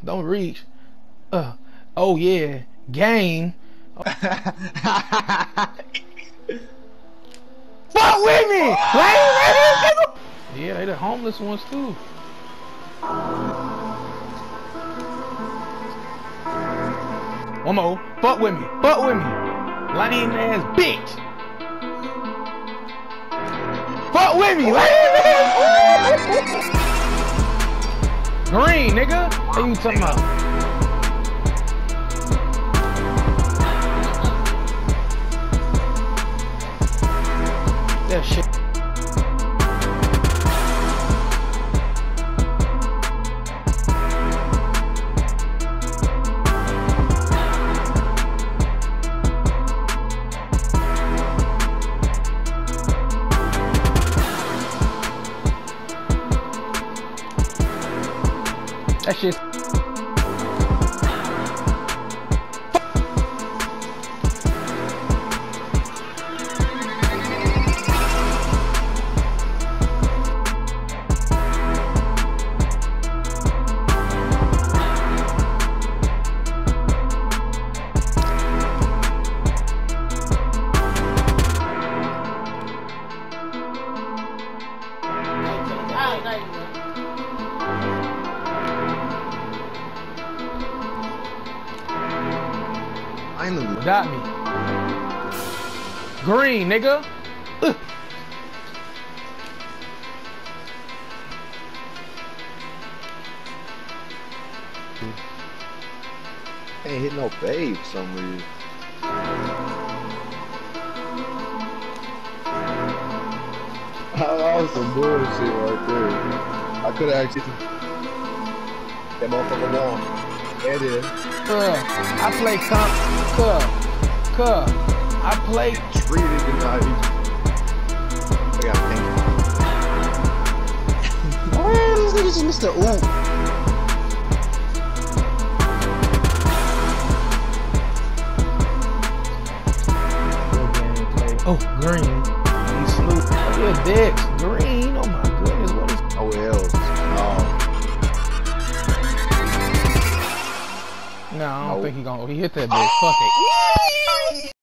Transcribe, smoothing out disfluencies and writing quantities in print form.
Don't reach. Oh yeah. Game. Fuck with me! Yeah, they the homeless ones too. One more. Fuck with me. Fuck with me. Lame ass bitch. Fuck with me. Lame ass. Green, nigga. What you talking about? That shit. That shit. Got me. Green, nigga. Ain't hit no babe for some reason. That was some bullshit right there. I could have actually that motherfucker won. There it is. I play I play treated tonight. I gotta think. Oh, this nigga just missed the ooh. Oh, green. He slew. Oh, yeah, dicks. Green. Oh my goodness, what is? Oh, else. No, I don't think he hit that bitch. Fuck it.